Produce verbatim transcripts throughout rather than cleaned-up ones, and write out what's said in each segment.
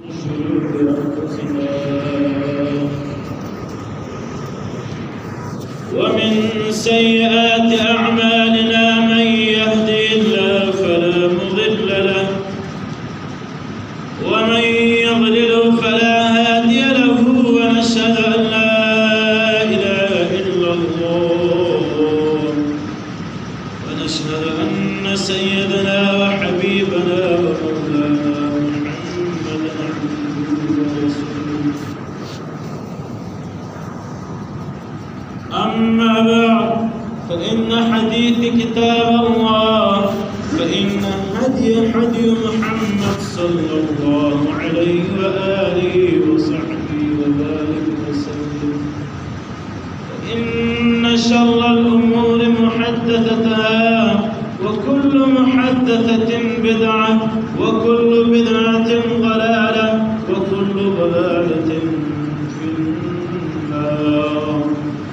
ومن سيئات أعمالنا من يهدي الله فلا مضل له ومن يضلل فلا هادي له ونشهد أن لا إله إلا الله ونشهد أن سيدنا وحبيبنا ومولانا محمدا عبده ورسوله. أما بعد فإن حديث كتاب الله فإن هدي هدي محمد صلى الله عليه وآله وصحبه وبارك وسلم. فإن شر الأمور محدثتها وكل محدثة بدعة وكل بدعة ضلالة وكل ضلالة في النار.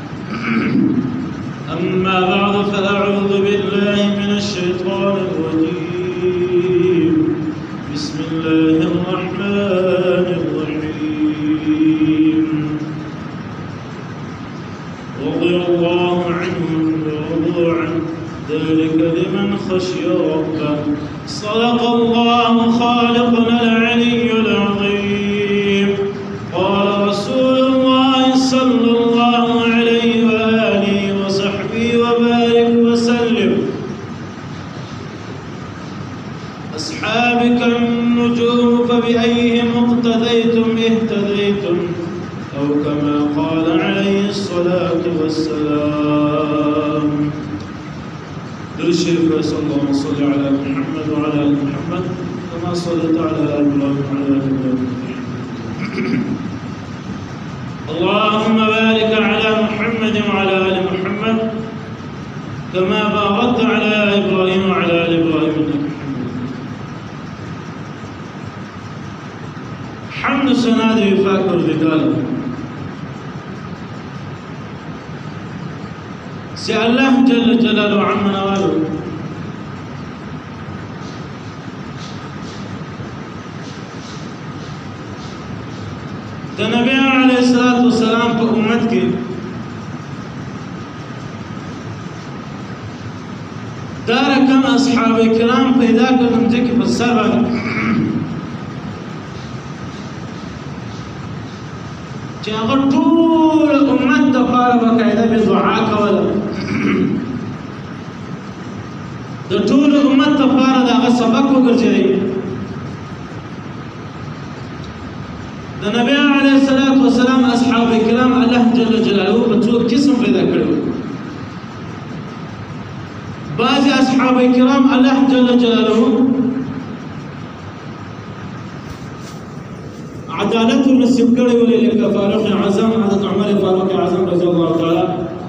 أما بعد فأعوذ بالله من الشيطان الرجيم. بسم الله الرحمن الرحيم. رضي الله عنهم ورضوا عنه ذلك لمن خشي ربه. صدق الله خالقنا العلي العظيم. قال رسول الله صلى الله عليه وآله وصحبه وبارك وسلم. أصحابك النجوم فبأيهم اقتديتم اهتديتم أو كما قال عليه الصلاة والسلام. الشريف صلى الله وصلى على محمد وعلى آل محمد كما صليت على آل إبراهيم وعلى آل إبراهيم. اللهم بارك على محمد وعلى آل محمد كما باركت على إبراهيم وعلى آل إبراهيم إنك حمد حمد سناد يفاكر ذكاله. سي الله جل جلاله عمنا والو د نبی علیہ الصلوۃ والسلام په امت کې دا رقم اصحاب کرام پیدا کړم چې په سر باندې چې هغه ټول امت د پاره باقاعده به دعا کوله. د ټول امت لپاره دا سبق وګرځي. د نبی علیه الصلاۃ والسلام اصحاب کرام الله جل جلاله په څو قسم پیدا کړو. بعض اصحاب کرام الله جل جلاله عدالت نصیب کړی ولې لکه فاروق اعظم حضرت عمر فاروق اعظم رضی الله تعالی.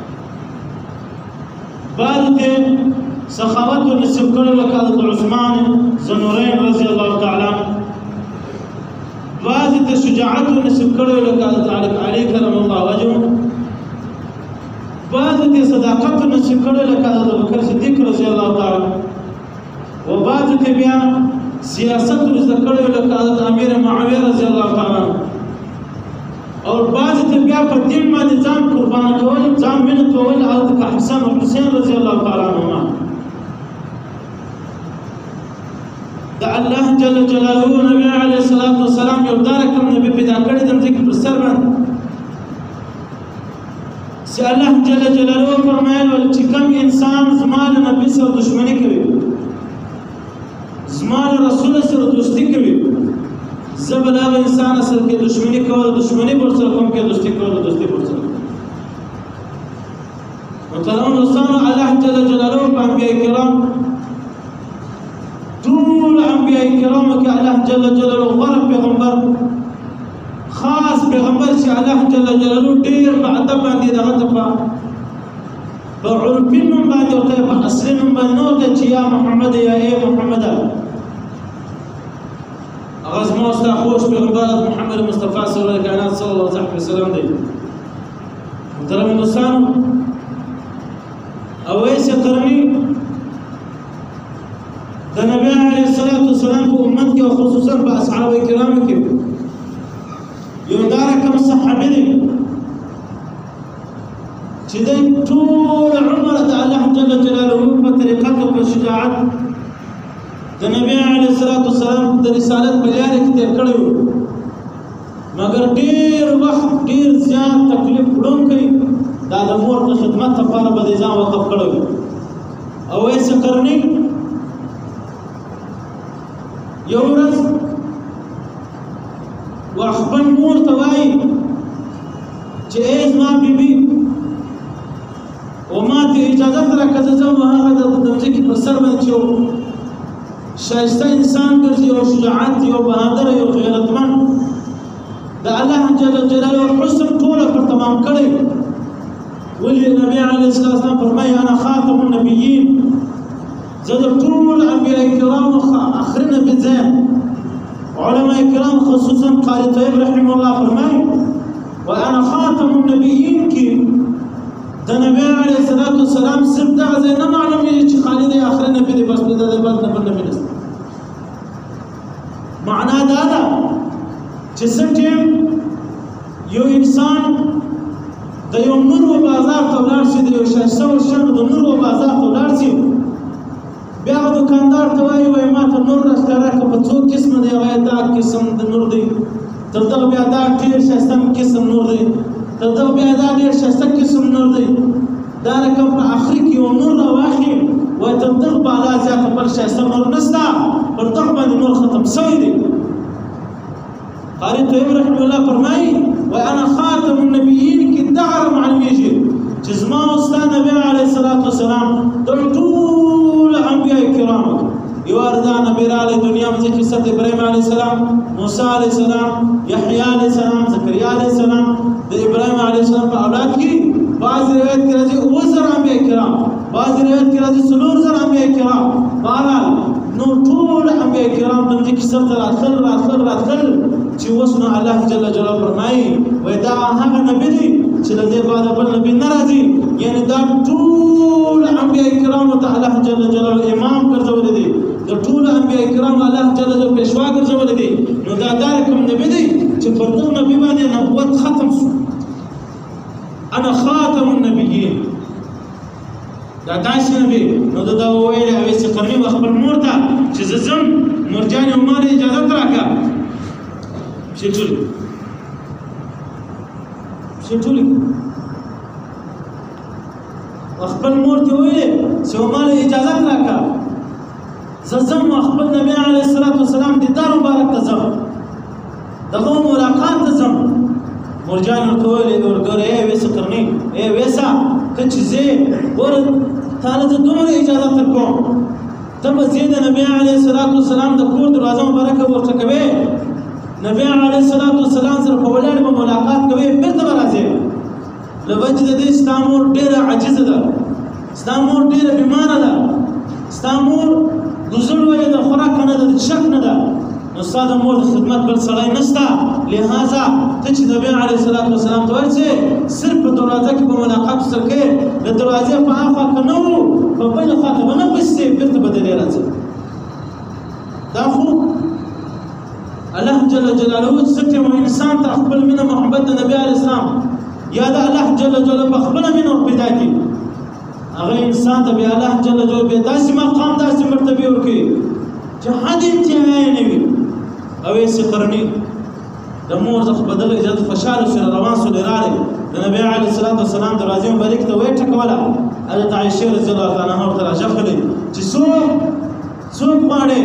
بعض ته سخاوت نصیب کړی لکه حضرت عثمان ذنورین رضی الله تعالی. بعض ته شجاعت نصیب کړی لکه حضرت علی کرم الله وجهه. بعض ته صداقت نصیب کړی لکه حضرت ابوبکر صدیق رضی الله تعالی. و بعض ته بیا سیاست رزق کړی لکه حضرت امیر معاویه رضی الله تعالی. اور بعض ته بیا په دین باندې ځان قربان کول ځان مینه کول حضرت حسن او حسین رضی الله تعالی عنهما. دا الله جل جلاله نبی علیه الصلاۃ والسلام یو دار کوم نبی پیدا کړی د ذکر پر سر باندې. چې الله جل جلاله فرمایل چې کوم انسان زمانه نبی سره دښمنی کوي زمان رسول سره دوستی کوي زبر هغه انسان سره کې دښمنی کوي دښمنی پر سره کوم کې دوستی کوي دوستی پر سره. محترم دوستانو الله جل جلاله په انبیاء کرام ټول انبیاء کرام کې الله جل جلاله غره پیغمبر خاص پیغمبر چې الله جل جلاله ډیر په ادب باندې دغه ته په عرفین باندې او په اصل باندې نو ته چې یا محمد یا ای محمد غزم استا خوش پیغمبر محمد مصطفی صلی الله علیه و صلی الله علیه وسلم دی. محترم دوستان اویس قرنی د نبی علیه الصلاۃ والسلام په امت کې کې او خصوصا په اصحاب کرامو کې یو دا رقم صحابي دی چې دوی ټول عمر د الله جل جلاله په طریقت او په شجاعت د نبی علیه الصلاة والسلام د رسالت په لاره کې تیر کړی و مګر ډېر وخت ډېر زیات تکلیف وړونکی دا د مور د خدمت لپاره به ځان وقف کړی و او ویس قرني یو ورځ خپل مور ته وایي چې ای زما بیبي وما ته اجازه راکړه زه ځم هغه د ځمکې پر سر باندې چې شایسته انسان ګرځي او شجاعت یو بهادر یو غیرتمند د الله جل جلاله حسن ټوله پر تمام کړی ولې نبی علیه الصلاة والسلام فرمایي انا خاتم النبیین زه د ټول انبیاء کرامو آخري نبي ځم علماء کرام خصوصا قاری طیب رحمه الله فرمایي وانا خاتم النبیین کې د نبی علیه الصلاة والسلام صرف دغه ځای نه معلومیږي چې خالد آخري نبي دی بس د دې بعد نه بل نبي نشته معنا دا ده چې څنګه یو انسان د یو نور و بازار ته ولاړ شي د یو ښایسته شنو د نور و بازار ته ولاړ شي بیا هغه دوکاندار ته وایي وایي ما ته نور راښکاره کړه په څو قسمه دی هغه دا قسم د نور دی تر دغه بیا دا ډېر ښایسته قسم نور دی تر دغه بیا دا ډېر ښایسته قسم نور دی دا رقم په آخري کې یو نور راواخلي وایي تر دغه بالا زیاته بل ښایسته نور نشته پر دغه باندې نور ختم شوی دی قاری طیب رحمه الله فرمایي وانا خاتم النبیین کې دغه معلومیږي چې زما او ستا نبی علیه الصلاة والسلام د ټول انبیاء کرامو یو اردا نبی راغلی دنیا مځکې قصت ابراهیم علیه السلام موسی علیه السلام یحیی علیه السلام زکریا علیه السلام د ابراهیم علیه السلام په اولاد کې بعض روایت کې راځي اووه زره انبیاء کرام بعض روایت کې راځي څلور زره انبیاء کرام بهرحال نو ټول انبیاء کرام د مځکې سر ته راتلل راتلل راتلل چې اوس نو الله جل جلاله فرمایي وایي دا هغه نبي دی چې له دې بعده بل نبي نه راځي یعنې دا ټول انبیاء کرامو ته الله جل جلاله امام ګرځولی دی د ټولو انبیاء کرامو الله جل جلاله پیشوا ګرځولی دی نو دا دا کوم نبي دی چې پر دغه نبي باندې نبوت ختم شو انا خاتم النبیین دا داسې نبي نو دا دا وویل اویس قرني به خپل مور ته چې زه ځم مورجانې او ما له اجازت راکړه پښې ټولې پښې ټولې خپل مور ته وویلې چې ما له اجازت راکړه زه ځم خپل نبي علیه الصلاة والسلام دیدار مبارک ته ځم دغه ملاقات ته ځم مورجانې ورته وویلې ورګوره ای اویس قرني ای اویسه ته چې ځې ګوره تا له زه دومره اجازت درکوم ته به ځې د نبي علیه الصلاة والسلام د کور دروازه مبارکه ورته کوې نبی علیه الصلاة والسلام سره په ولاړ به ملاقات کوې بېرته به راځې له وجې د دې ستا مور ډېره عاجزه ده ستا مور ډېره بیماره ده ستا مور ګزړ ویلې ده خوراک نه ده شک نه ده نو ستا د مور د خدمت بل سړی نشته لهذا ته چې نبی علیه الصلاة والسلام ته ورسې صرف په دروازه کې به ملاقات سره کوې د دروازې په هاخوا که نه وو په بله خوا ته به نه پسې بېرته به د دې راځې دا خو الله جل جلاله څنګه مو انسان ته خپل مینه محبت د نبی علیه السلام یا د الله جل جلاله خپل مینه پیدا کړي هغه انسان ته بیا الله جل جلاله به داسې مقام داسې مرتبه ورکړي چې حد انتهای نه وي او یې قرني د مور څخه بدل اجازه خوشاله سره روان سو لراله د نبی علیه الصلاة والسلام دروازې مبارک ته وې ټکوله حضرت عایشه رضی الله تعالی عنها ورته راجخلې چې څوک څوک غواړي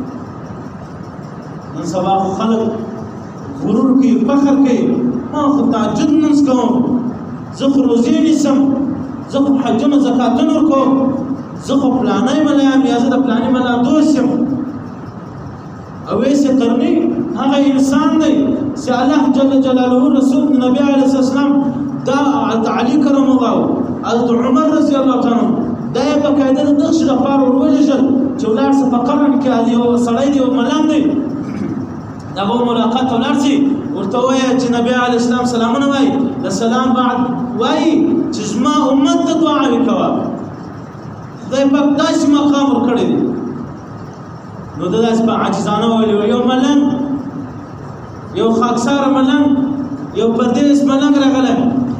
نن سبا خلک غرور کوي فخر کوي ما خو تعجد منځ کوم زه خو روزې نیسم زه خو حجونه زکاتونه ورکوم زه خو پلانی ملا یم یا زه د پلاني ملا دوست یم اویس قرني هغه انسان دی چې الله جل جلاله رسول نبی علیه السلام دا علي کرم الله حضرت عمر رضی الله تعالی دا یې په قاعده د دغه شي لپاره ورولېږل چې ولاړ سه په قرن کې یو سړی دی او ملام دی دغه ملاقات ولاړ شي ورته وایي چې نبی علیه السلام سلامونه وایي د سلام بعد وایي چې زما امت ته دعاوې کوه خدای پاک داسې مقام ورکړی دی نو دا داسې په عاجزانه ویلي وایي ملنګ یو پردیس ملنګ راغلی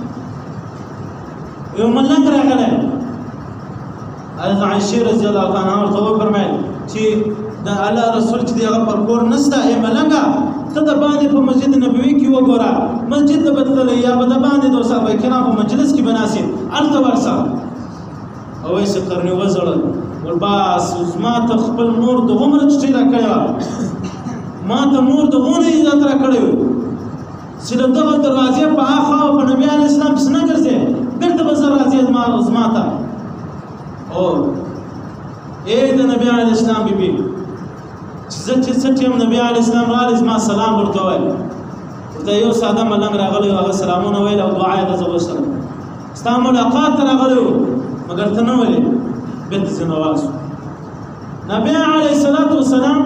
یو ملنګ راغلی حضرت عائشې رضی الله تعالی عنها ورته وفرمیل چې د الله رسول چې دی هغه پر کور نشته ای ملنګه ته د باندې په مسجد نبوي کې وګوره مسجد ته به تللی یا به د باندې د صحابه کرام په مجلس کې به ناست هلته ورشه اویس قرني وزړل ول بس ما ته خپل مور د عمر چټي را کړی ما ته مور د غونه عزت را کړی چې دغه دروازې په اخا او په نبی علی اسلام پس نه ګرځي بیرته به زه راځي ما زما ته او اے د نبی علی اسلام بیبي چې زه چې څه ټیم نبی علی اسلام راغلی زما سلام ورته وایي ورته یو ساده ملنګ راغلی هغه سلامونه ویل او دعا یې ده زه وسره ستا ملاقات ته راغلی مګر ته نه ولې بیرته ځینې واس نبی علیه الصلاة والسلام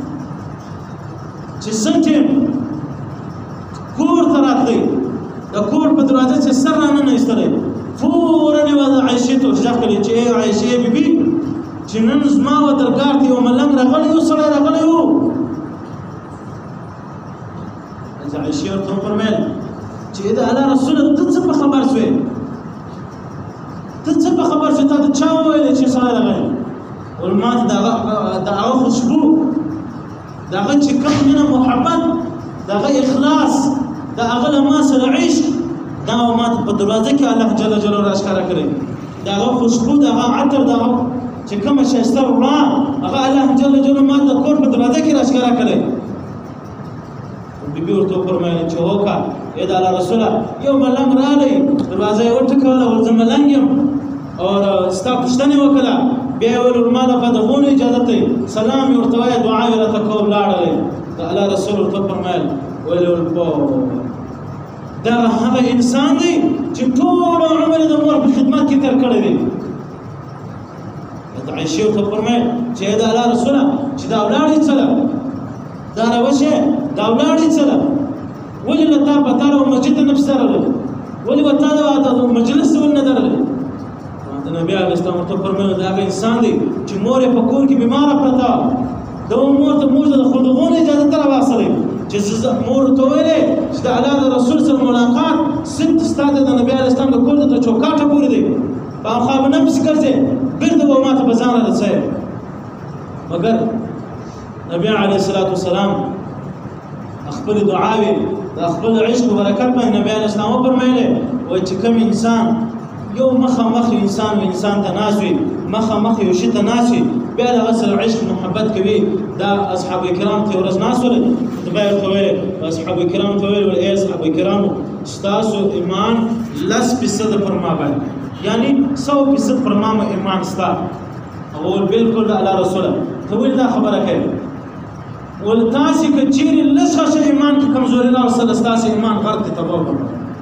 چې څه ټیم کور ته راتلی د کور په دروازه چې سر رانه ایستلی فورا یې وه عایشې ته ورغږ کړي چې ای عایشې بیبي چې نن زما و درګاه ته یو ملنګ راغلی یو سړی راغلی و عایشې ورته وفرمیل چې د الله رسوله ته څه په خبر شوې ته څه په خبر شوې تا ته چا وویلې چې سړی راغلی ول ما ته د هغه خوشبو د هغه چې کوم مینه محبت د هغه اخلاص د هغه له ما سره عشق دا ما ته په دروازه کې الله جل جلاله راښکاره کړی د هغه خوشبو د هغه عطر د هغه چې کومه ښایسته رڼا هغه الله جل جلاله ما د کور په دروازه کې راښکاره کړی بیبي ورته وفرمیل چې هوکه ای د الله رسوله یو ملنګ راغلی دروازه یې وټکوله ول زه ملنګ یم او ستا پوښتنه یې وکړه بیا یې ویل ما لخوا د غونو اجازت دی سلام یې ورته وایه دعا یې راته کوم لاړلی د الله رسول ورته وفرمیل ویل ول دغه هغه انسان دی چې ټول عمر د مور په خدمت کې تېر کړی دی عایشې ورته وفرمیل چې ای د الله رسوله چې دا ولاړې څه ده دا روشې دا ولاړې څه ده ولې له تا په تا له مسجد ته نه پسې راغلی ولې به تا د مجلس ته ولې نه درغلی د نبي علیه السلام ورته وفرمیل د هغه انسان دی چې مور یې په کور کې بیماره پرته د مور ته موږ د خلدغونو اجازه ته راواخیستلی چې مور ورته ویلې چې د الله د رسول سره ملاقات صرف ستا د نبي علیه السلام د کور د چوکاټه پورې دی په خوا به نه پسې ګرځې بېرته به ما ته به ځان رارسوې مګر نبي علیه الصلاة والسلام خپل دعاوې د خپل عشق په برکت باندې نبي علیه السلام وفرمیلې وایي چې کوم انسان یو مخامخ انسان و انسان ته ناست وي مخامخ یو شي ته ناست وي بیا د هغه سره عشق محبت کوي دا اصحابو کرام ته یو ورځ ناست ول ته بیا ورته ویلې اصحابو کرامو ته ویل ای اصحابو کرامو ستاسو ایمان لس فیصده پر ما باندې یعنی سو فیصد پر ما ایمان ستا هغه ویل بلکل د الله رسوله ته ولې دا خبره کوې ول تاسې که چیرې لس ښه ایمان کې کمزوري راوستله ستاسې ایمان غرق دې تباه کړه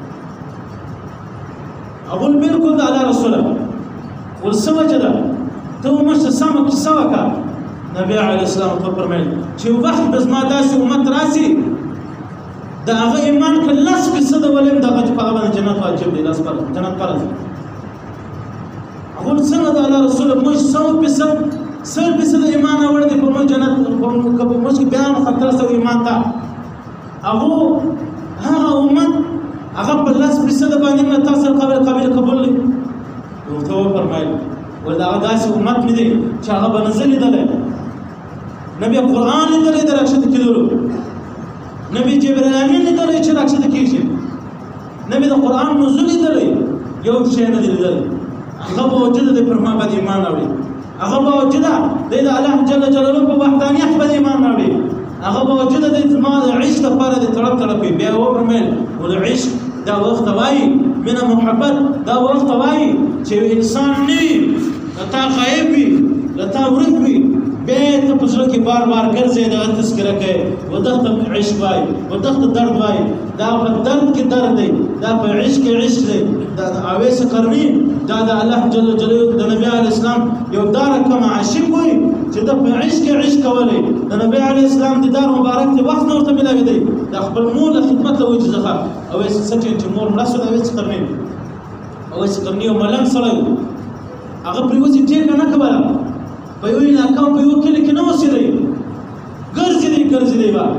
هغه ویل بلکل د الله رسوله ول څه وجه ده ته ومشته سمه کیسه وکړه نبي علیه السلام ورته وفرمیل چې یو وخت به زما داسې امت راسي د هغه ایمان که لس فیصده ولیم د هغه چې په هغه باندې جنت واجب دی لس جنت فرض دی هغه ویل څنګه د الله رسوله موږ سوه فیصد سل فیصد ایمان اول دی په موږ جنت که په موږ کې بیا خطر سوی ایمان ته هغه هغه امت هغه په لس فیصده باندې نه تا سره قابل قابل قبول دی ورته وفرمیل ول هغه داسې امت مې دی چې هغه به نه زه لیدلی نه بیا قرآن لیدلی د راکښته کېدلو نه بیا جبرایل امین لیدلی چې راکښته کېږي نه بیا د قرآن نزول لیدلی یو شی نه دی لیدلی هغه باوجوده دی پر ما باندې ایمان راوړي هغه باوجوده دی د الله جل جلاله په وحدانیت باندې ایمان راوړي هغه باوجوده دی زما د عشق لپاره دی تړپ تړپي بیا یې وفرمیل ول عشق دا وخت وایي مینه محبت دا وخت وایي چې انسان نه وي له تا غایب وي له تا ورک وي بیا یې ته په زړه کې بار بار ګرځې دغه تذکره کوې و دغه ته عشق وایي و دغه ته درد وایي دا په درد کې درد دی دا په عشق کې عشق دی دا د اویس قرني دا د الله جل جلاله د نبي علیه السلام یو دا رقم عاشق وي چې د په عشق کې عشق کولی د نبي علیه السلام دیدار مبارک ته وخت نه ورته میلاوي دی د خپل مور له خدمت ته وجه څخه اویس څه چې مور مړه شوه د اویس قرني اویس قرني یو ملنګ سړی هغه پرېوځي ټیکه نه کوله په یو علاقه په یو کلي کې نه اوسېدی ګرځېدی ګرځېدی به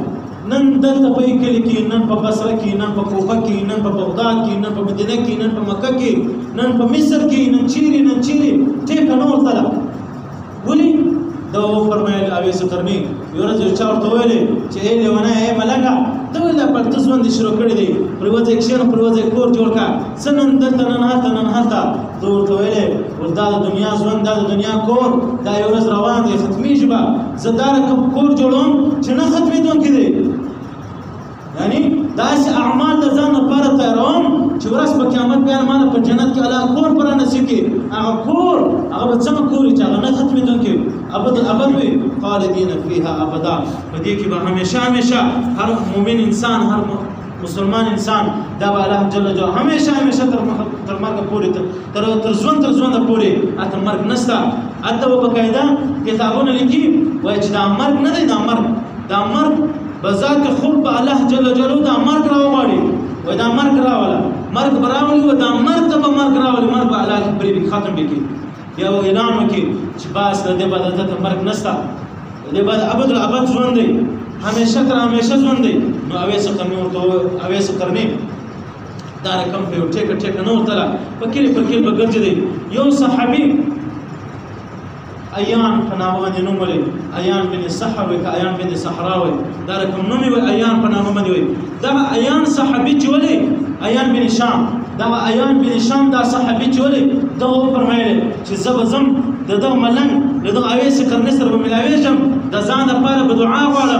نن دلته په کلی کې، نن په بصره کې، نن په کوفه کې، نن په بغداد کې، نن په مدینه کې، نن په مکه کې، نن په مصر کې، نن چیرې نن چیرې ټیکه نه ورتله. ولې؟ دا وفرمایل اویس قرني یو ورځ یو چا ورته ویلې چې ای لیونی ای ملنګه ته ولې دا پړته ژوند دې شروع کړی دی، پر یوه ځای کښېنه، پر یوه ځای کور جوړ کړه، څه نن دلته نن هلته نن هلته. ده ورته ویلې ول دا د دنیا ژوند، دا د دنیا کور، دا یو ورځ روان دی، ختمېږي به. زه دا رقم کور جوړوم چې نه ختمېدونکی دی. یعنی داسې اعمال د ځان لپاره تیاروم چې ورځ په قیامت بیا ما په جنت کې الله کور پر نصیب کړي. هغه کور هغه به څنګه کور چې هغه نه ختمېدونکی ابد الابد وي، خالدین فیها ابدا. په دې کې به همیشه همیشه هر مؤمن انسان، هر مسلمان انسان دا به الله جل جلاله همیشه همیشه تر تر مرګ پورې تر تر ژوند تر ژوند پورې اته مرګ نشته. اته به باقاعده کتابونه لیکي وایي چې دا مرګ نه دی، دا مرګ دا مرګ بذات خود به الله جل جلاله دا مرګ راوغواړي، وایي دا مرګ راوله، مرګ به راولي، و دا مرګ ته به مرګ راولي، مرګ به الله پرې ختم به کړي. بیا به اعلان وکړي چې بس د دې بعد دلته مرګ نشته، د دې بعد ابد الابد ژوند دی، همیشه تر همیشه ژوند دی. نو اویس قرني ورته اویس قرني دا رقم په یو ټیکه ټیکه نه ورتله، په کلي پر کلي به ګرځېدی. یو صحابي ایان په نامه باندې نوم ولې ایان بن صحرا وایي که ایان بن صحرا وایي، دا رقم نوم یې وایي ایان په نامه باندې وایي. دغه ایان صحابي چې ولې ایان بن شام، دغه ایان بن شام دا صحابي چې ولې دغه وفرمایل چې زه به ځم د دغه ملنګ د دغه اویس قرني سره به ملاوېږم، د ځان لپاره به دعا غواړم.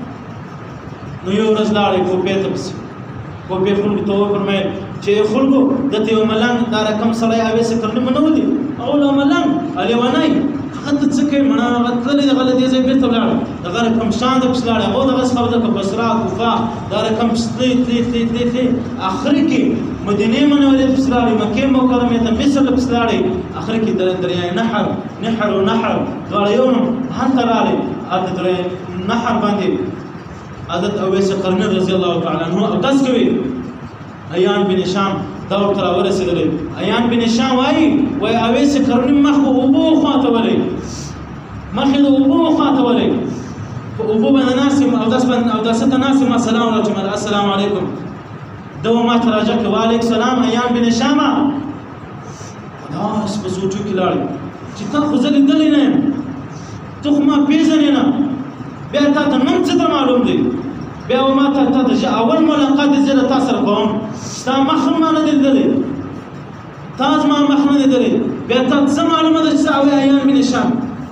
نو یو ورځ لاړې کوفې ته پسې، کوفې خلکو ته وفرمایل چې خلکو دلته یو ملنګ دا رقم سړی اویس قرني به نه ولي، هغه له ملنګ لیونی هغه ته څه کوي مړه، هغه تللی دغه له دې ځای بېرته ولاړ، دغه رقم شان ته پسې لاړې، هغه دغه څخه دلته بصره کوفه دا رقم پسې تللی تللی تللی تللی تللی اخر کې مدینې منورې ته پسې لاړې، مکې مکرمې ته مصر ته پسې لاړې، اخر کې دریای نحر نحر و نحر دواړه یو نوم هلته راغلې. هلته دریای نحر باندې حضرت اویس قرني رضی الله تعالی عنه اودس کوي. ایان بن شام دا ورته راورسېدلی. ایان بن شام وایي وایي اویس قرني مخ په اوبو خواته ولی، مخ یې د اوبو خواته ولی، په اوبو باندې ناست یم، اودس باندې اوداسه ته ناست یم، السلام علیکم السلام علیکم. ده ما ته راجع کړه وعلیکم السلام ایان بن شامه. داس په سوچو کې لاړې چې تا خو زه لیدلی نه یم، ته خو ما پېژنې نه، بیا تا ته نن څه ته معلوم دی، بیا و ما ته تا ته اول ملاقات یې زه له تا سره کوم، ستا مخ هم ما نه دی لیدلی، تا زما مخ نه دی لیدلی، بیا تا څه معلومه ده چې زه ایان بن شام.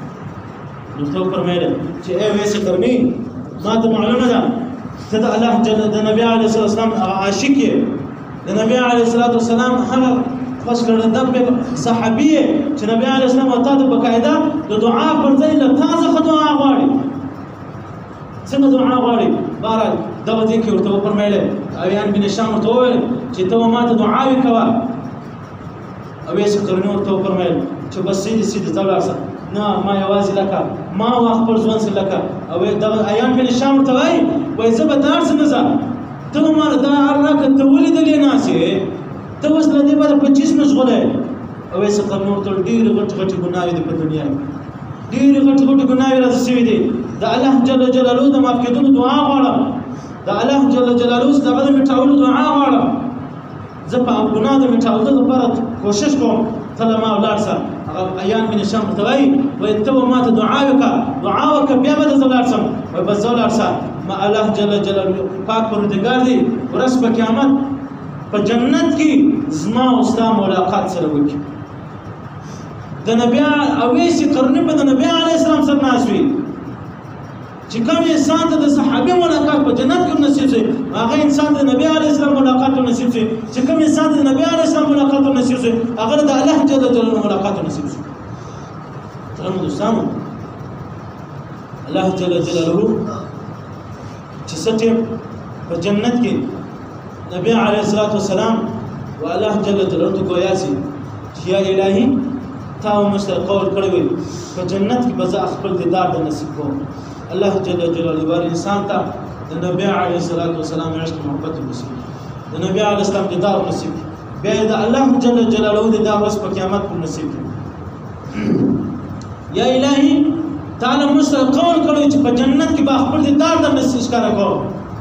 نو ورته وفرمایله چې ای اویس قرني ما ته معلومه ده ته د الله جل د نبي علیه الصلاه والسلام عاشق یې، د نبي علیه الصلاه والسلام هغه خوش کړنده صحابي یې چې نبي علیه السلام ورته د باقاعده د دعا پر ځای له تا څخه دعا غواړي. څنګه دعا غواړي؟ بهرحال دغه ځای کې ورته وفرمایله ایان بن شام ورته وویل چې ته ما ته دعاوې کوه. اویس قرني ورته وفرمایل چې بس سیدې سیدې ته ولاړ شه، نه ما یوازې لکه ما وا خپل ژوند سره لکه. او دغه ایان بن شام ورته وایي وایي زه به دار څه نه ځه، ته ما دا راکړه ته ولیدلې ناست یې، ته اوس له دې بعده پچیس مشغوله یې. اویس قرني ورته ویل ډېرې غټې غټې ګناوې دي په دنیا کې، ډېرې غټې غټې ګناوې راته شوي دي، د الله جل جلاله د معاف کېدلو دعا غواړم، د الله جل جلاله دغه د مټاولو دعا غواړم، زه په ګناه د مټاولو لپاره کوشش کوم، ته له ما ولاړ شه. هغه ایان بن شام ورته وایي وایي ته به ما ته دعا وکړه، دعا وکړه بیا به زه ولاړ شم. وایي بس زه ولاړ شه، ما الله جل جلاله پاک پروردګار دی ورځ په قیامت په جنت کې زما او ستا ملاقات سره وکړي. د نبي اویس قرني په د نبي علیه السلام سره ناست وي چې کوم انسان ته د صحابي ملاقات په جنت کې نصیب شي، هغه انسان د نبی علیه السلام ملاقات نصیب شي، چې کوم انسان د نبی علیه السلام ملاقات نصیب شي، هغه د الله جل جلاله ملاقات نصیب شي. ترنو دوستانو الله جل جلاله چې ستې په جنت کې نبی علیه الصلاة والسلام و الله جل جلاله ته ګویا سي چې یا الهي تا مشتر قول کړی وي په جنت کې به زه خپل دیدار د نصیب کوم. الله جل جلاله بار انسان ته د نبی علیه الصلاة والسلام عشق محبت نصیب، د نبی علیه السلام دیدار نصیب، بیا د الله جل جلاله دیدار ورځ په قیامت کې نصیب. یا الهي تعالی مشتر قول کړی چې په جنت کې به خپل دیدار د نصیب ښکاره کوم،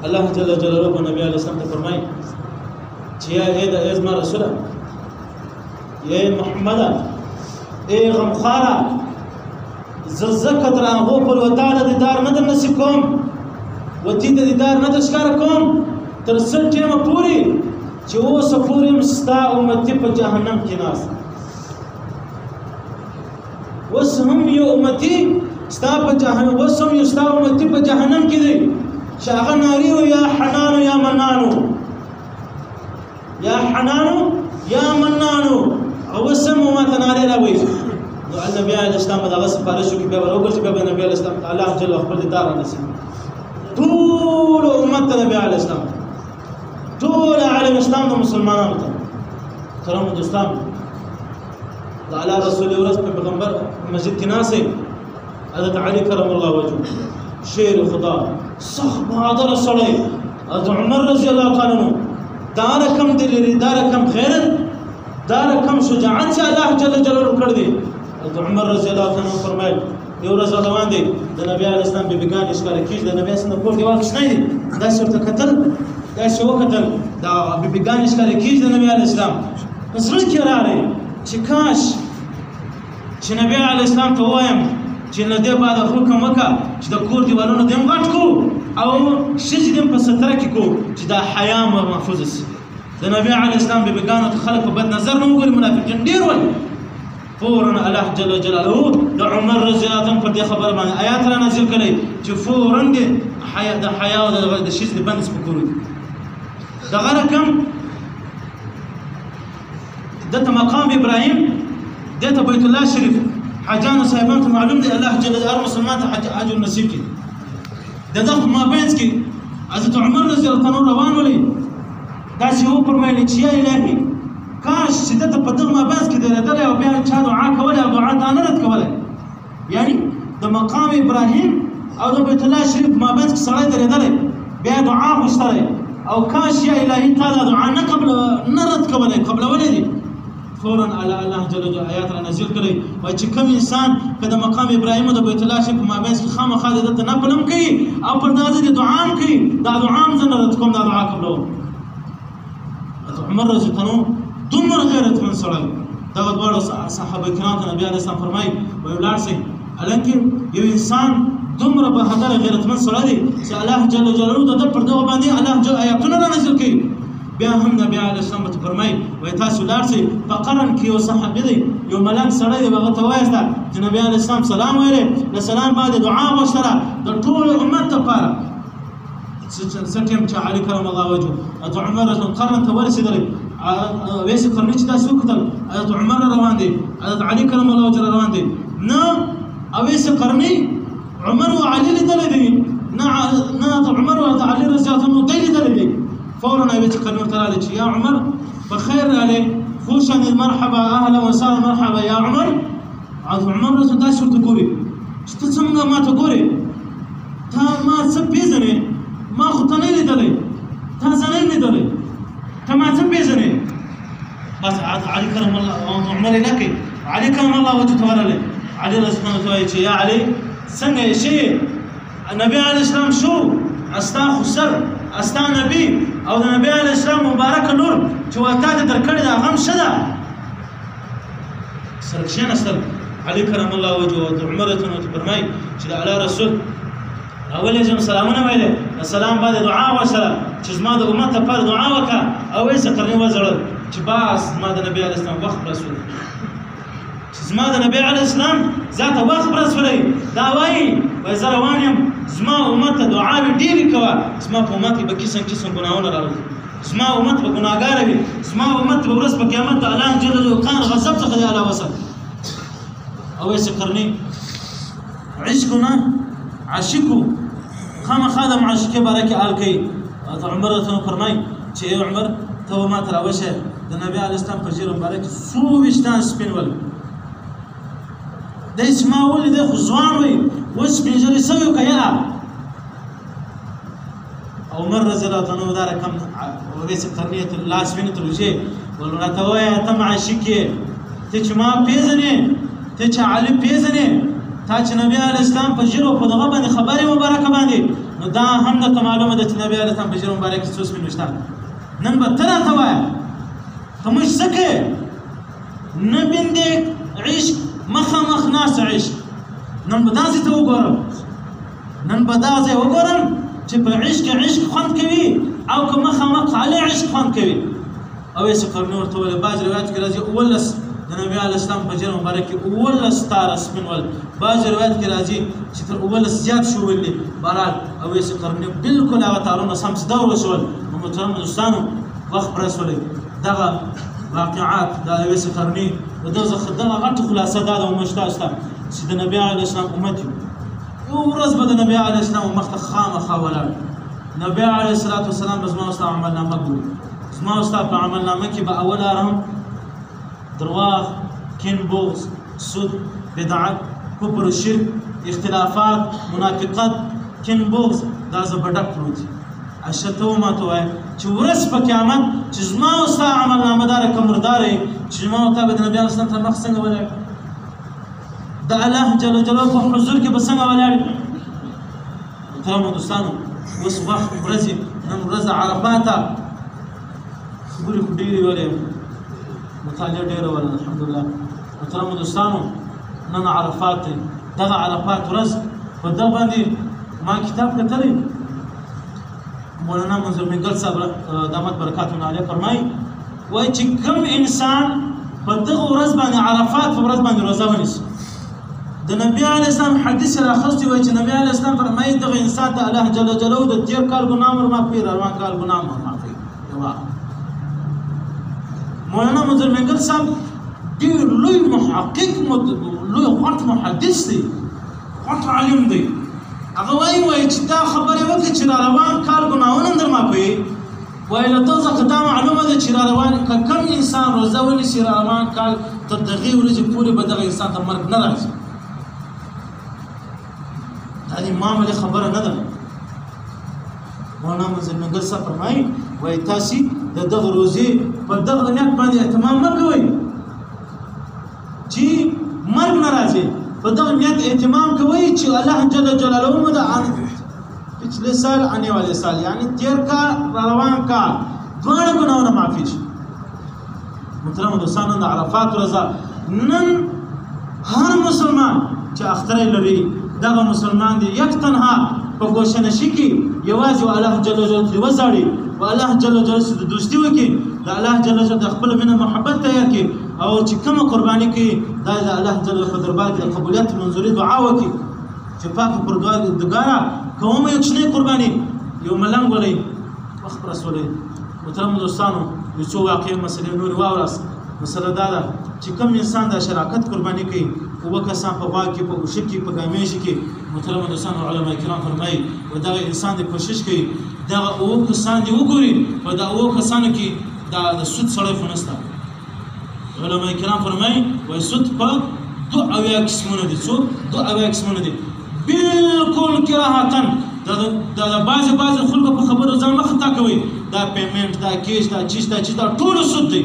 الله جل جلاله نبی علیہ السلام ته فرمایي چې یا اې د ازما رسوله یا محمد اے غمخاره ززکت را هو پر وتعالى دیدار نه در نصیب کوم وتی د دیدار نه د ښکار کوم تر څو ټیمه پوری چې اوس پورې مستا امتی په جهنم کې ناس اوس هم یو امتی ستا په جهنم اوس هم یو ستا امتی په جهنم کې دی چې هغه ناري یا حنانو یا منانو یا حنانو یا منانو اوس هم ما ته ناري راوي نو النبي عليه السلام دغه سفارش وکړي بیا ورغورځي بیا نبی عليه السلام الله جل خپل دیدار نصیب ټول امت نبی عليه السلام ټول عالم اسلام د مسلمانانو ته کرام دوستان د الله رسول ورځ په پیغمبر مسجد کې ناسه حضرت علي کرم الله وجهه شیر خدا صح بهادر سړی حضرت عمر رضی الله تعالی عنہ دا رقم دلری دا رقم غیرت دا رقم شجاعت چې الله جل جلاله کړ دی حضرت عمر رضی الله تعالی عنہ فرمایل یو ورځ روان دی د نبی علیه السلام به بیگان اشکار کیږي د نبی سره کور دیوال شنه دی دا شرط قتل دا شو قتل دا به بیگان اشکار کیږي د نبی علیه السلام پس رل کې راغی چې کاش چې نبی علیه السلام ته وایم چې نه دی بعد حکم وکړه چې د کور دیوالونو دیم غټ کو او شج دیم په ستره کې کو چې دا حیا محفوظ شي د نبی علیه السلام به بیگان خلک په بد نظر نه وګوري منافقین ډیر ول فورا الله جل جلاله د عمر رضی الله عنه په دې خبر باندې آیات را نازل کړي چې فورا د حیا د حیا او د شیز د بند سپکوري د غرکم د مقام ابراهيم د بیت الله شریف حاجان صاحبان ته معلوم دی الله جل جلاله مسلمان ته حج اجر نصیب کړي د دغه مابینځ کې حضرت عمر رضی الله عنه روان ولې دا چې هو فرمایلی چې یا الهي کاش چې دته په دغه مابینځ کې درېدلی او بیا چا دعا کوله او دعا ته نه رد کوله یعنی د مقام ابراهیم او د بیت الله شریف مابینځ کې سړی درېدلی بیا دعا غوښتلی او کاش یا الهي تا دا دعا نه قبل نه رد کولی قبلولی دي فورا الله جل جلاله آیات را نازل کړي وایي چې کوم انسان که د مقام ابراهیم او د بیت الله شریف په مابینځ کې خامخا د ده ته نفل هم کوي او پر دغه ځای دعا هم کوي دا دعا هم زه نه رد کوم دا دعا قبلوم عمر رضی الله عنه دومره غیرتمند سړی دغه دواړه صحابه کرام ته نبی علیه السلام فرمایي وایي ولاړ شئ هلکې یو انسان دومره بهادر غیرتمند سړی دی چې الله جل جلاله د ده پر دغه باندې الله جل آیاتونه را نازل کوي بیا هم نبی علیه السلام ته فرمایي وایي تاسو ولاړ شئ په قرن کې یو صحابي دی یو ملنګ سړی دی هغه ته وایسته چې نبی علیه السلام سلام ویلی له سلام بعد دعا غوښتله د ټول امت دپاره ستیم چې علي کرم الله وجهه حضرت عمر رضی الله قرن ته ورسېدلی ویسې قرني چې داسې وکتل حضرت عمر روان دی حضرت علي کرم الله وجهه روان دی نه اویسې قرني عمر او علي لیدلی دی نه نه عمر او علي رضی الله عنه دی لیدلی دی فورا اویسې قرني ورته راغلی چې یا عمر بخیر راغلی خوش آمدید مرحبا اهلا وسهلا مرحبا یا عمر حضرت عمر رضی الله داسې ورته ګوري چې ته څنګه ما ته ګورې تا ما څه پېژنې ما خو ته نه لیدلی تا زه نه لیدلی ته ما څه پېژنې بس علي کرم الله عمر یې نه کوي علي کرم الله وجهه ته ورغلی علي رضی الله عنه وایي چې یا علي څنګه یې ښه نبی علیه السلام شو استا خو سر استا نبی او د نبی علیه السلام مبارکه لور چې وا تا ته درکړې ده هغه هم ښه ده سره کښېنستل علي کرم الله وجهه عمر ته فرمایي چې د الله رسول اول یې سلامونه ویلې السلام بعد دعا وسره چې زما د امت لپاره دعا وکړه او یې قرني وزړل چې باس ما د نبی علیه السلام وخت رسول چې زما د نبی علیه السلام ذاته وخت رسولي دا وایي وایي زه روان یم زما امت ته دعاوې ډېرې کوه زما په امت کې به قسم قسم ګناهونه راغلي زما امت به ګناهګاره وي زما امت به ورځ په قیامت د الله جل جلاله قهر غضب څخه دی الله وسه او یې قرني عشقونه عاشقو خامخا د معاشقې باره کې حال کوي عمر ته فرمایي چې ای عمر ته ما ته راوشه د نبی علیه السلام په ږیره مبارک څو ویښتان سپین ول دی چې ما ولیدی خو ځوان وی اوس سپین ږیری سوی که یا عمر رضی الله عنه دا رقم ویسې قرنیې ته لاس وینې ته وجې ول راته ووایه ته معاشق یې ته چې ما پېژنې ته چې علي پېژنې تا چې نبی علیه السلام په ژیړو په دغه باندې خبرې مبارکه باندې نو دا هم درته معلومه ده چې نبی علیه السلام په ژیړو مبارکه کې څو سپین ویښتان نن به ته راته وایه ته موږ څه کوې نه بندې عشق مخامخ ناست عشق نن به دا ځای ته وګورم نن به دا ځای وګورم چې په عشق عشق خوند کوي او که مخامخ علی عشق خوند کوي اویس قرني ورته وویل بعض روایت کې راځي اوولس د نبي علیه السلام په ژیړ مبارک کې اوولس تاره سپین ول بعض روایت کې راځي چې تر اوولس زیات شول دي بهرحال اویس قرني بالکل هغه تارونه سم څه ډول وشول نو محترم دوستانو وخت پر رسولی دغه واقعات د اویس قرني د دغه دغه غټه خلاصه دا ده موږ تاسو ته چې د نبي علیه السلام امت یو یو ورځ به د نبي علیه السلام مخ ته خامخا ولاړ نبي علیه الصلاة والسلام به زما ستا عملنامه ګوري زما ستا په عملنامه کې به اول ارم درواغ کین بغض سود بدعت کفر شرک اختلافات منافقت کین بغض دا زه به ډک کړو دي اشته وماته وایه چې ورځ په قیامت چې زما او ستا عملنامه داره که مرداره یې چې زما او تا به د نبي علیه السلام ته مخ څنګه ولاړ د الله جل جلاله په حضور کې به څنګه ولاړ محترمو دوستانو اوس وخت ورځې نن ورځ د عرفاته خبرې خو ډېرې ولې مطالعه ډېره وله الحمدلله محترمو دوستانو نن عرفات دی دغه عرفات ورځ په دغه باندې ما کتاب کتلی مولانا منظور منګل صاحب دامت برکاتونه علیه فرمایي وایي چې کوم انسان په دغه ورځ باندې عرفات په ورځ باندې روژه ونیسي د نبی علیه السلام حدیث راخستی وایي چې نبی علیه السلام فرمایي دغه انسان ته الله جل جلاله د تېر کال ګناه ورمعافوي روان کال ګناه ورمعافوي یوه مولانا منظور منګل صاحب ډېر لوی محقق لوی غټ محدث دی غټ عالم دی هغه وایي وایي چې دا خبرې وکړي چې را روان کال ګناهونه هم در معافوي وایي له تا څخه دا معلومه ده چې را روان که کوم انسان روژه ونیسي را روان کال تر دغې ورځې پورې به دغه انسان ته مرګ نه راځي دا د معاملې خبره نه ده مولانا منظور منګل صاحب فرمایي وایي تاسې د دغه روزې په دغه نیت باندې اهتمام مه کوئ چې مرګ نه راځي په دغه نیت اهتمام کوئ چې الله جل جلاله مو د پچھلے سال آنے والے سال یعنی تیر کال روان کال دواړه ګناهونه معافي شي محترمو دوستانو د عرفات ورځ نن هر مسلمان چې اختری لري دغه مسلمان دی یک تنها په ګوشهنشي کې یوازې الله جل جلاله ترې وځاړي و الله جل جلاله سره دوستي وکړي د الله جل جلاله د خپل مینه محبت تیار کړي او چې کومه قرباني کوي دا د الله جل جلاله په دربار کې د قبولیت منظوري دعا وکړي چې پاک پروردګاره کومه یو کوچنۍ قرباني یو ملنګ ولئ وخت پر رسولی محترمو دوستانو یو څو واقعي مسلې نورې واوراست مسله دا ده چې کوم انسان د شراکت قرباني کوي اووه کسان په غوا کې په اوښه کې په ګامیشي کې محترمو دوستانو علما کرام فرمایي و دغه انسان د کوشش کوي دغه اووه کسان دې وګوري په دغه اووه کسانو کې دا د سود سړی خو نشته علما کرام فرمایي وایي سود په دوه اویا قسمونه دي څو دوه اویا قسمونه دي بالکل کراهتن دا د بعضې بعضې خلکو په خبرو ځان مه خطا کوئ دا پیمنټ دا کیش دا چیز دا چیز دا ټولو سود دی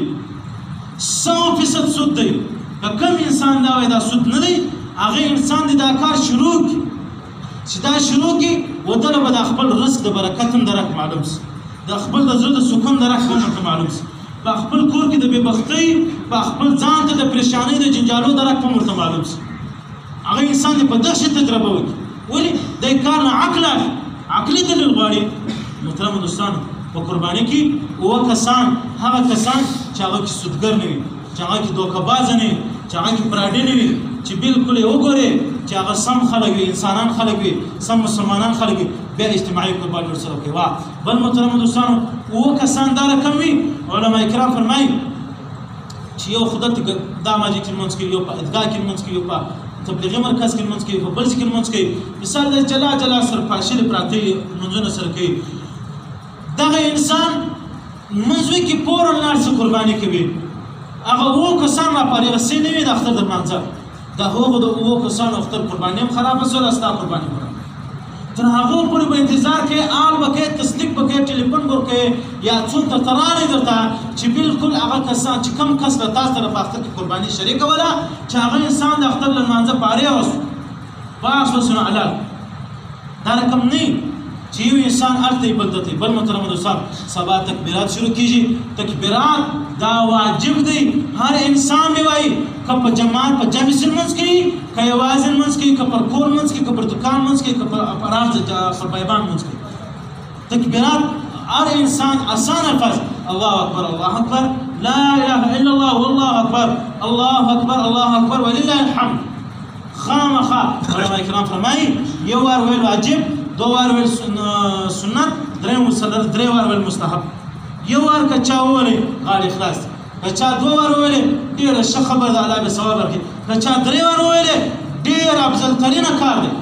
سوه فیصد سود دی که کوم انسان دا وایي دا سود نه دی هغه انسان دی دا کار شروع کړي چې دا شروع کړي ودله به د خپل رزق د برکت هم درک معلوم سي د خپل د زړه د سکون درک هم ورته معلوم سي په خپل کور کې د بېبختۍ په خپل ځان ته د پریشانۍ د جنجالو درک هم ورته معلوم سي هغه انسان دې په دغه شي تجربه وکړي ولې دی کار نه عقل اخلي عقلي دلیل غواړي محترمو دوستانو په قرباني کې اووه کسان هغه کسان چې هغه کې سودګر نه وي چې هغه کې دوکهبازه نه وي چې هغه کې پراډي نه وي چې بالکل یې وګورې چې هغه سم خلک وي انسانان خلک وي سم مسلمانان خلک وي بیا اجتماعي قرباني ورسره کوي وا بل محترمو دوستانو اووه کسان دا رقم وي علما کرام فرمایي چې یو خدای دا ماجي کې لمونځ کوي یو په عیدګاه کې لمونځ کوي یو په تبلیغي مرکز کې لمونځ کوي په بل ځای کې لمونځ کوي مثال د جلا جلا سرپاشلې پراته لمونځونه سره کوي دغه انسان لمونځ کې فوراً لاړ شي قرباني کوي هغه اووه کسان راپارې غسې نه وي د اختر د لمانځه د هغو د اووه کسانو اختر قرباني هم خرابه شوله ستا قرباني خرابه تر هغو پورې به انتظار کوې آل به کوې تصدیق به کوې ټلیفون به ورکوې یا څوک درته راغی درته چې بالکل هغه کسان چې کوم کس له تاسو سره په اختر کې قرباني شریکه وله چې هغه انسان د اختر له لمانځه فارغ شو پاس وسنو علال دا رقم نه چې یو انسان هلته بل دته بل محترم دوستان سبا تکبیرات شروع کیږي تکبیرات دا واجب دی هر انسان دی وای که په جماعت په جمع سره منځ کې که یوازې منځ کې که پر کور منځ کې که پر دکان منځ کې که پر راز پر بیابان منځ کې تکبیرات هر انسان آسان الفاظ الله اکبر الله اکبر لا اله الا الله والله اکبر الله اکبر الله اکبر ولله الحمد خامخا علماء کرام فرمایي یو وار ویل واجب دو وار ویل سنت دریم درې وار ویل مستحب یو وار که چا وویلې غاړې خلاص دي که چا دوه وار وویلې ډېره ښه خبره ده الله به ثواب ورکړي که چا درې وار وویلې ډېر افضل ترینه کار دی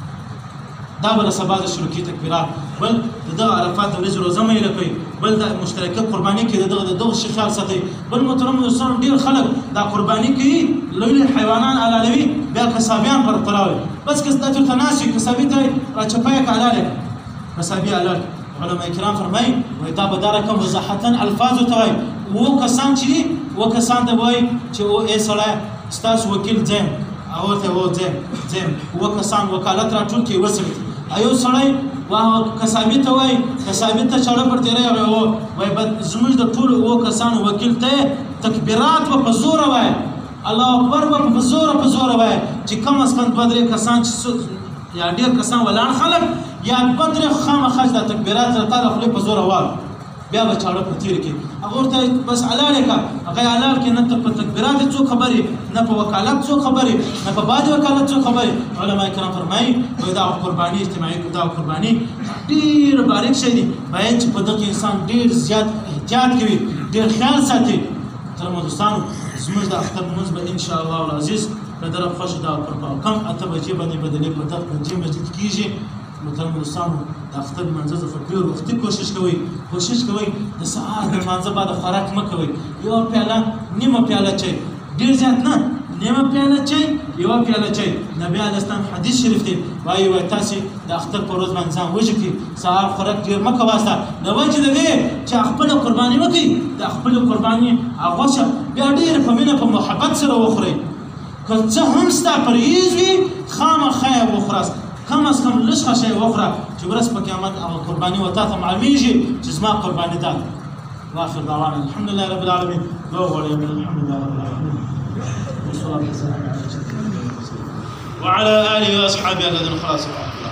دا به له سبا د شروع کړي تکبیرات بل د دغه عرفات د ورځې روزه مه هیره کوئ بل د مشترکه قرباني کې د دغه د دغه شي خیال ساتئ بل محترمو دوستانو ډېر خلک دا قرباني کوي لوی لوی حیوانان حلالوي بیا قصابیان پر تراوي بس که دا چېرته ناست وي قصابي ته یې راچپه یې که حلال یې قصابي حلال علماء کرام فرمایي وایي دا به دا رقم وضاحتا الفاظو ته وایي اووه کسان چې دي اووه کسان ته به وایي چې او ای سړی ستاسو وکیل ځیم او ورته و ځیم ځیم اووه کسان وکالت راټول کړي اووه سړي ایو سړی قصابي ته وایي قصابي ته چاړه پر تېری هغه وایي بد زموږ د ټولو اووه کسانو وکیل ته تکبیرات به په زوره وایي الله اکبر به په زوره په زوره وایي چې کم از کم دوه درې کسان چې یا ډېر کسان ولاړ خلک یا دوه درې خامخا چې دا تکبیرات سره تا د خولې په زوره وایي بیا به چاړه پر تېر کړي هغه ورته بس حلال یې کړه هغه یې حلال کړي نه په تکبیرات یې څوک خبرې نه په وکالت څوک خبرې نه په بعد وکالت څوک خبرې علما کرام فرمایي وایي دا قرباني اجتماعي دا قرباني ډېر باریک شی دی باید چې په دغه انسان ډېر زیات احتیاط کوي ډېر خیال ساتي محترمو دوستانو زموږ د اختر لمونځ به انشاءالله العزیز له طرف خوښ دا پر کم اته بجې باندې بدلې په دغه بجې مسجد کېږي محترمو دوستانو د اختر لمانځه څخه ډېر وختي کوشش کوئ کوشش کوئ د سهار د لمانځه بعد خوراک مه کوئ یوه پیاله نیمه پیاله چای ډېر زیات نه نیمه پیاله چای یوه پیاله چای نبي علیه السلام حدیث شریف دی وایي وایي تاسې د اختر په ورځ باندې ځان وږي کړي سهار خوراک ډېر مه کوه ستا د وجې د دې چې خپله قرباني وکړئ د خپلې قرباني غوښه بیا ډېر په مینه په محبت سره وخورئ که څه هم ستا پرهیز وي خامخا یې وخوره کم از کم لږ شی وخوره چې ورځ په قیامت هغه قرباني و تا ته معلومیږي چې زما قرباني ده واخر دعوانا الحمد لله رب العالمين لو غړی الحمد لله رب العالمين والصلاه والسلام على وعلى اله واصحابه الذين خلاص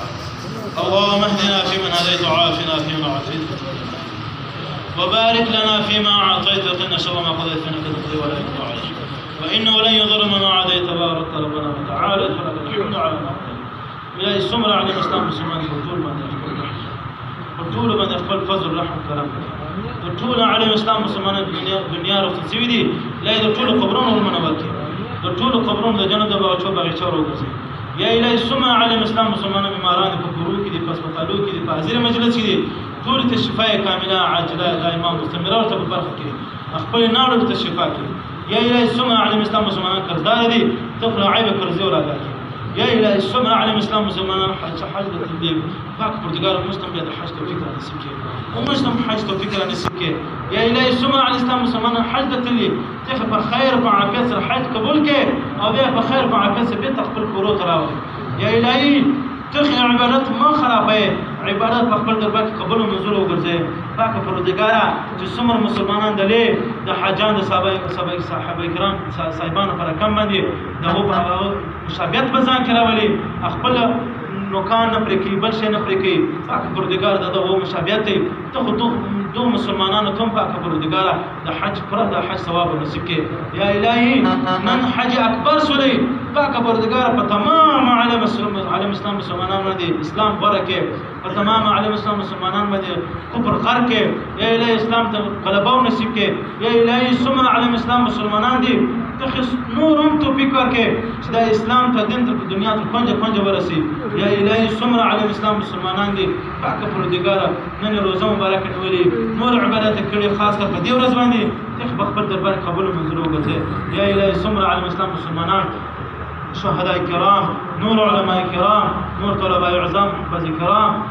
اللهم اهدنا فيمن هديت وعافنا فيمن عافيت وبارك لنا فيما اعطيت وقنا شر ما قضيت فانك تقضي ولا يقضى عليك وانه لن يضر من عاديت تبارك ربنا وتعالى فلك الحمد على ما قضيت إلهي سمر على الإسلام مسلمان بطول من يخبر بطول من يخبر فضل رحمة كرم بطول على الإسلام مسلمان الدنيا دنيا رفت سويدي إلهي بطول قبرون والمنوكي بطول قبرون ده جنة دبا وشو بغيشة روغزي يا إلهي سمر على الإسلام مسلمان بماران بكروك دي بسمطالوك دي بحزير مجلس دي طول الشفاء كاملة عاجلة دائما مستمرة وتببرخ كي أخبر نار الشفاء كي يا إلهي سمر على الإسلام مسلمان كرزدار دي تفرع عيب كرزي ولا باكي يا إلهي السمع على الإسلام مسلمان حج حج التنبيه باك برتقال مسلم بيد حج توفيق على السكين ومسلم حج توفيق على السكين يا إلهي السمع على الإسلام مسلمان حج التنبيه تخف خير بعافية الحج قبول كي أو بيها بخير بعافية بيت تقبل كروت راوي يا إلهي تخي عبادات ما خرابه عبادات بخبر دربك قبول منزول وغرزه باك برتقال جسمر مسلمان دلي ده حجان ده صحابه صحابه صحابه کرام صاحبان پر کم باندې ده هو مشابهت بزان کراولي خپل نوکان نه پرې بل شي نه پرې پاک پروردگار ده هو مشابهت ته خو دو مسلمانانو ته پاک پروردگار د حج پر د حج ثواب نصیب کې یا الهي نن حج اکبر سولي پاک پروردگار په تمام عالم عالم اسلام مسلمانانو باندې اسلام برکه په تمام عالم اسلام مسلمانانو باندې کفر غر کې یا الهي اسلام ته غلبه نصیب کې یا الهي سمع عالم اسلام مسلمانان دي تخص نورم توفیق ورکې چې دا اسلام ته دین ته دنیا ته پنځه پنځه ورسي یا الهي سمع عالم اسلام مسلمانان دي پاک پروردگار نن روزه مبارک نیولې نور عبادت کړي خاص کر په دې ورځ باندې تخ خپل دربار قبول منظور وګرځي یا الهي سمع عالم اسلام مسلمانان شهداء کرام نور علماء کرام نور طلباء عظام حفاظ کرام طول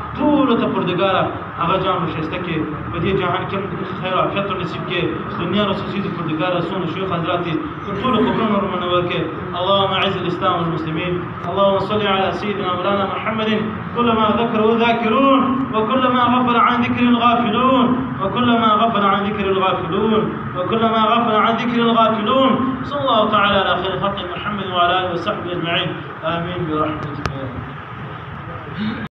ټول ته پردګاره هغه جام شسته کې په دې جهان کې خیر او عافیت نصیب کې دنیا رسوسي دې پردګاره سونه شیخ حضرات ټول قبرونه ورمنور کې اللهم اعز الاسلام والمسلمين اللهم صل على سيدنا مولانا محمد كلما ذكروا ذاكرون وكلما غفل عن ذكر الغافلون وكلما غفل عن ذكر الغافلون وكلما غفل عن ذكر الغافلون صلى الله تعالى على خير خلق محمد وعلى اله وصحبه اجمعين امين برحمتك.